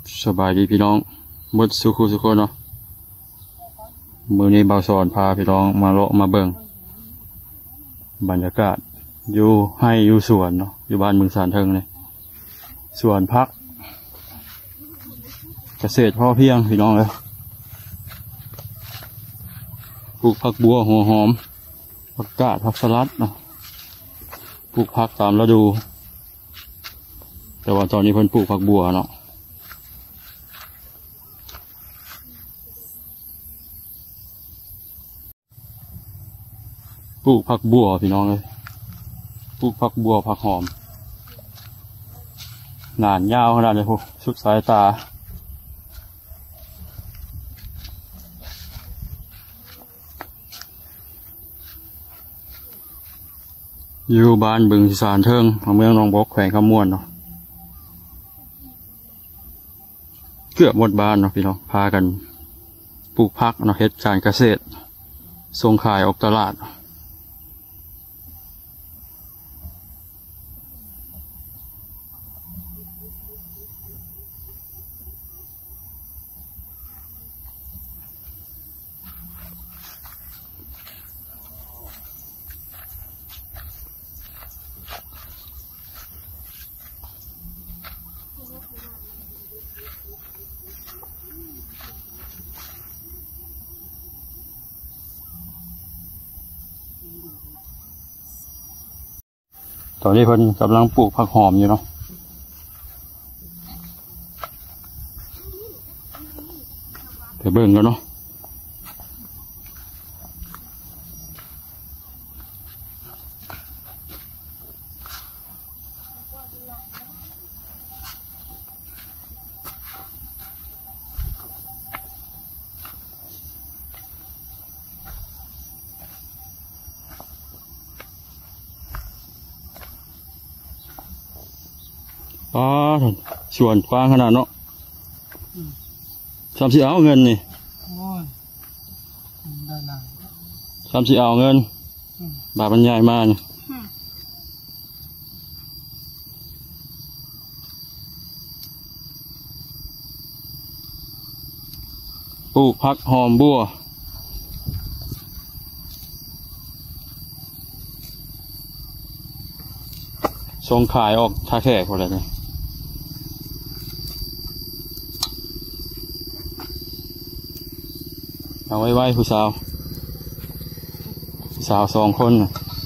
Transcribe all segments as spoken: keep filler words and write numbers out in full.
สบายดีพี่น้องหมดสุขุสุขคนเนาะมือนี้เบาสอนพาพี่น้องมาเลาะมาเบิ่งบรรยากาศอยู่ให้อยู่สวนเนาะอยู่บ้านเมืองสานเทิงเลยสวนพักเกษตรพ่อเพียงพี่น้องเลยปลูกผักบัวหัวหอมผักกาดผักสลัดเนาะปลูกผักตามฤดูแต่ว่าตอนนี้เพิ่นปลูกผักบัวเนาะปลูกผักบัวพี่น้องเลยปลูกผักบัวผักหอมหนานยาวขนาดนี้พวกสุดสายตาอยู่บ้านบึงสานเทิงเมืองหนองบกแขวงคำม่วนเนาะเกือบหมดบ้านเนาะพี่น้องพากันปลูกผักเนาะเฮ็ดการเกษตรส่งขายออกตลาดตอนนี้เพิ่นกำลังปลูกผักหอมอยู่เนาะไปเบิ่งกันเนาะอ๋อชวนกว้างขนาดเนาะสามสี่เอาเงินนี่สามสี่เอาเงินบาทบรรยายมาเนี่ยปลูกผักหอมบัวส่งขายออกท่าแขกอะไรเนี่ยเอาไว้ไว้ผู้สาวผู้สาวสองคน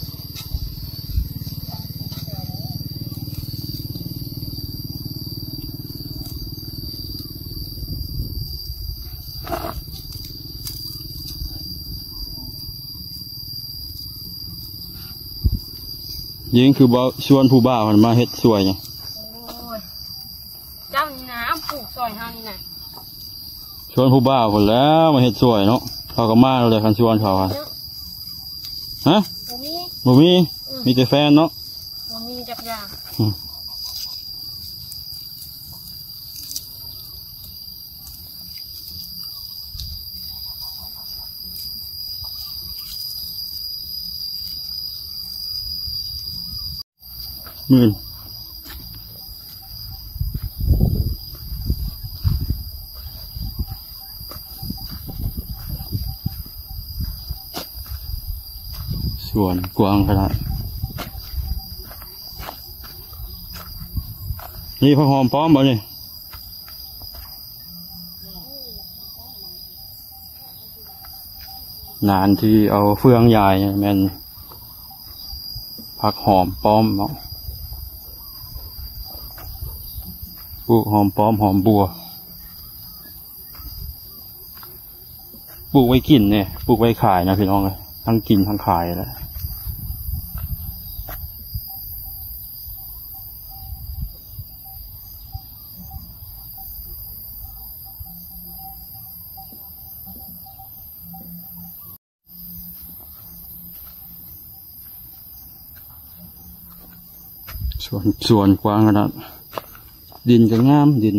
ยิงคือบ่ชวนผู้บ่าวมันมาเฮ็ดสวยไงเจ้านี่นะปลูกซอยเฮานี่นะชวนผู้บ่าวคนแล้วมาเฮ็ดสวยเนาะเขาก็มาเลยคันชวนเขาฮะฮะบ่มีบ่มีมีแต่แฟนเนาะบ่มีจักอย่างมื่นส่วนกว้างขนาดนี่ผักหอมป้อมบ่เนี่ยนานที่เอาเฟืองใหญ่แม่นผักหอมป้อมเนาะปลูกหอมป้อมหอมบัวปลูกไว้กินเนี่ยปลูกไว้ขายนะพี่น้องเลยทั้งกินทั้งขายแหละส่วนส่วนกว้างขนาดดินก็งามดิน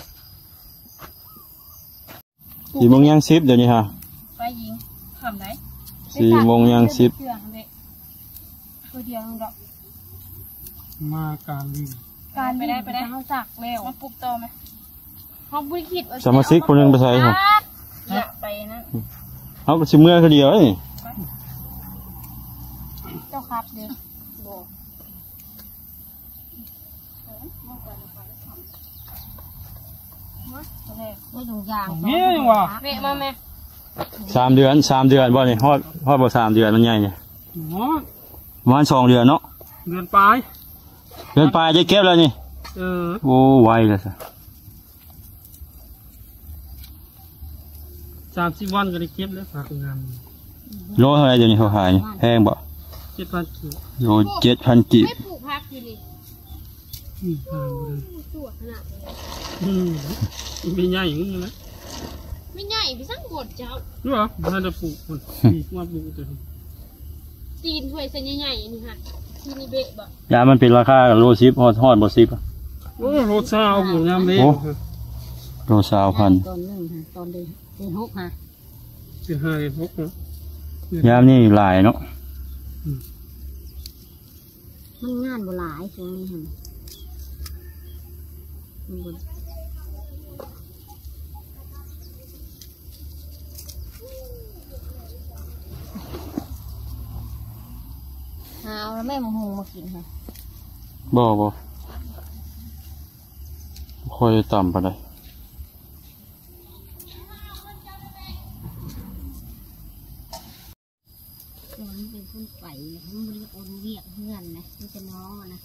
สี่โมงย่างสิบเดี๋ยวนี้ฮะไปยิงทำไหนสี่โมงย่างสิบตัวเดียวดอกมาการลิงการไปได้ไปได้เขาสักแล้วมาปลูกต่อไหมเขาบุริคิดสมาชิกคนหนึ่งไปใส่เหรออยากไปนะเขาก็ชิมเมื่อคนเดียวนี่เจ้าครับเด้โบไม่ถุงยางนี่ยังวะเมะมาแม่สามเดือนสามเดือนบ่นี่ฮอดฮอดบ่สามเดือนมันใหญ่เนี่ยอ๋อประมาณสองเดือนเนาะเดือนปลายเดือนปลายจะเก็บแล้วนี่เออโอ้ไวเลยสิสามสิบวันก็ได้เก็บแล้วฝากงานโลเท่าไหรเดี๋ยวนี้เขาขายแพงบ่เจ็ดพันกิโลโลเจ็ดพันกีบไม่ปลูกพักอยู่นี่อืมอ่าบ่ได้สวยขนาดนี้อืมมีใหญ่อย่างนี้ไหมไม่ใหญ่พี่สั่งบดเจ้ารู้เหรอบ้านจะปลูกคนมีว่าปลูกตัวนี้ตีนถ้วยเส้นใหญ่ๆนี่ฮะที่นี่เบะบ่ยามันเป็นราคาโลซิปฮอดฮอดบ่ซิปอะโอ้รถเช้าผมยามเล็กโอ้ โลสาวพันตอนหนึ่งค่ะตอนเดือนเดือนหกค่ะเดือนห้าเดือนหกเนาะยามนี่หลายเนาะมันงานโบหลายช่วงนี้ค่ะมันบ่ หาเอาแล้วแม่มงหงมากินค่ะบ่บ่ค่อยต่ำปานใดตอนนี้เป็นคนไปมันบริโภคเวียกเพื่อนนะมันจะน้องอะนะ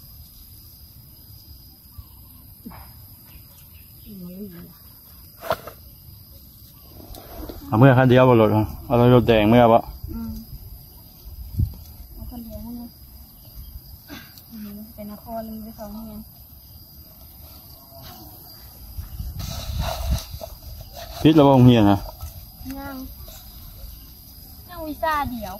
มาลีเอาเมื่อคันเดียวบ่รถเอาเอารถแดงเมื่อบ่อืมเอาคนเดียวนี่อืมเป็นนครเลยไปสองเฮียนพิษแล้วบ่โรงเรียนนะนั่งนั่งวีซ่าเดียว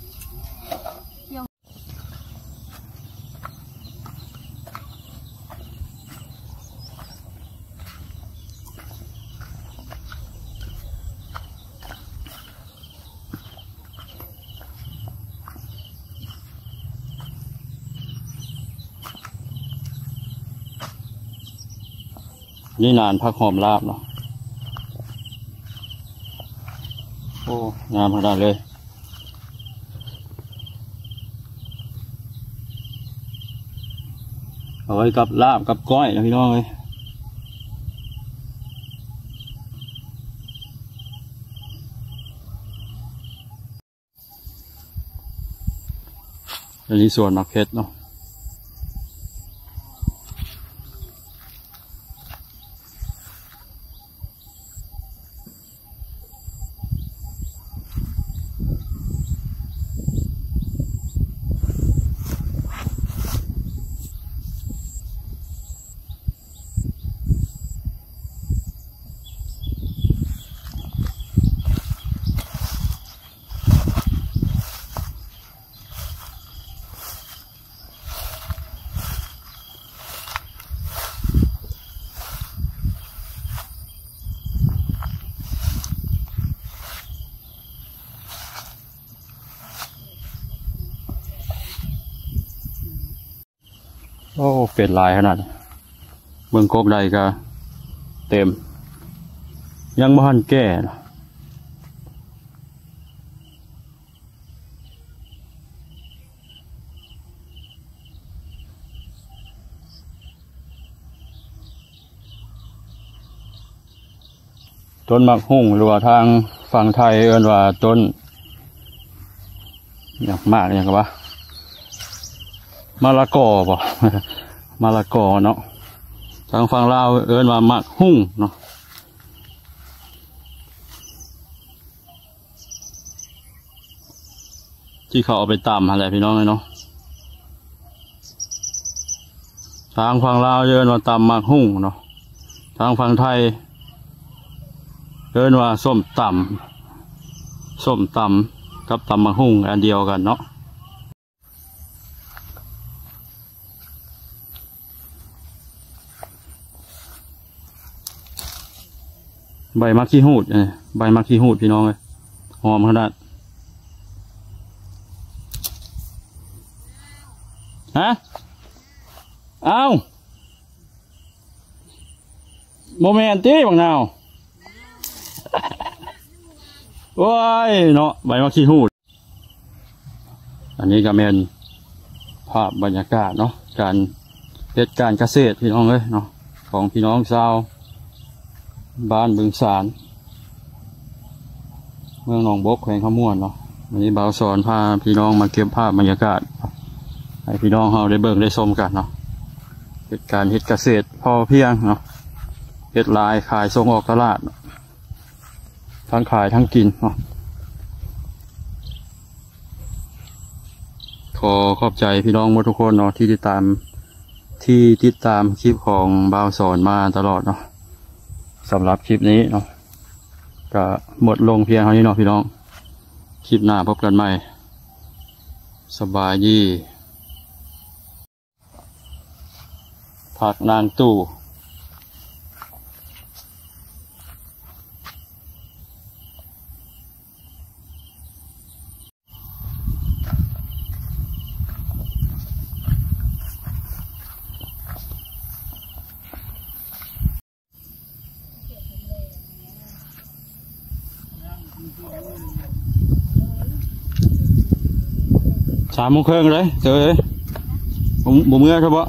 นี่นานพักหอมลาบเนาะโอ้งามขนาดเลยเอาไว้กับลาบกับก้อยนะพี่น้องเลยอันนี้ส่วนมักเพชรเนาะโอ้เป็ดลายขนาดเบิ่งโคกใดก็เต็มยังบ่ทันแก่นะต้นมักหุ่งหรือว่าทางฝั่งไทยเอิ้นว่าต้นอย่างมากอย่างกับว่ามะละกอป่ะ มะละกอเนาะทางฝั่งลาวเอิ้นว่ามักหุ่งเนาะที่เขาเอาไปตำอะไรพี่น้องเลยเนาะทางฝั่งลาวเอิ้นว่าตำมักหุ่งเนาะทางฝั่งไทยเอิ้นว่าส้มตำส้มตำกับตำมักหุ่งอันเดียวกันเนาะใบมักขี้หูดเออใบมักขี้หูดพี่น้องเลยหอมขนาดฮะเอาโมเมนต์ตี้บางนาวว้ายเนาะใบมะขี้หูดอันนี้ก็เป็นภาพบรรยากาศเนาะการเฮ็ดการเกษตรพี่น้องเลยเนาะของพี่น้องชาวบ้านบึงสารเมืองหนองบกแขวงขม่วนเนาะวันนี้บ่าวสอนพาพี่น้องมาเก็บภาพบรรยากาศให้พี่น้องเราได้เบิ่งได้ชมกันเนาะเฮ็ดการเฮ็ดเกษตรพอเพียงเนาะเฮ็ดลายขายส่งออกตลาดทั้งขายทั้งกินเนาะขอขอบใจพี่น้องทุกคนเนาะที่ติดตามที่ติดตามคลิปของบ่าวสอนมาตลอดเนาะสำหรับคลิปนี้เนาะก็หมดลงเพียงเท่านี้เนาะพี่น้องคลิปหน้าพบกันใหม่สบายดีผักนางตู่สามโมงครึ่งเลยเจอเลยผมผมเมื่อครับบ่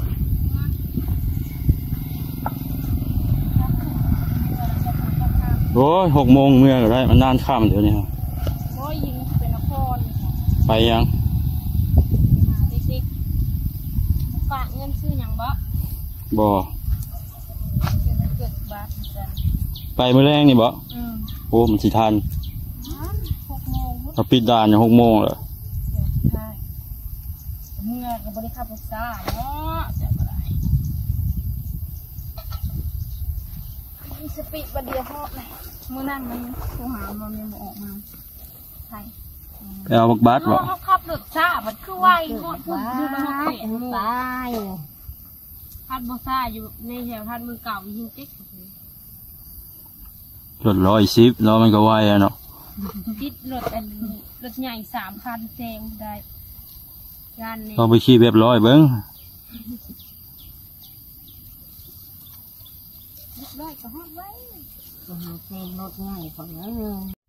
โอ้ยหกโมงเมื่อก็ได้มันนานข้ามเดี๋ยวนี้ครับโอ้ยยิงเป็นนครไปยังหาเด็กๆฝากเงินซื้อหยังบ่บ่เป็นวันเกิดบาทจ้ะไปเมื่อแรงนี่บ่อืมโอ้มันสิทันหกโมงเราปิดด่านอย่างหกโมงแล้วใช่เมื่อกับบริการภาษาเนาะจะบ่ได้มีสปิบัดเดียวพอเลยมื้อนั้นมันโทรหามันยังบ่ออกมาไทยไปเอาบักบัสบ่เขาขับรถช้ามันคือไวฮอดพุ่นคือมันฮอดเตะหมู่ตายพัดบ่ซ่าอยู่ในแถวพัดเมืองเก่ายิงติ๊กรถร้อยสิบเนาะมันก็ไวอะเนาะติดรถอันรถใหญ่สามคันแซงได้งานนี้ต้องไปขี่แบบร้อยเบิ้งเรียบร้อยก็ฮอดไว้ก็หาเพลงรถง่ายของเนื้อ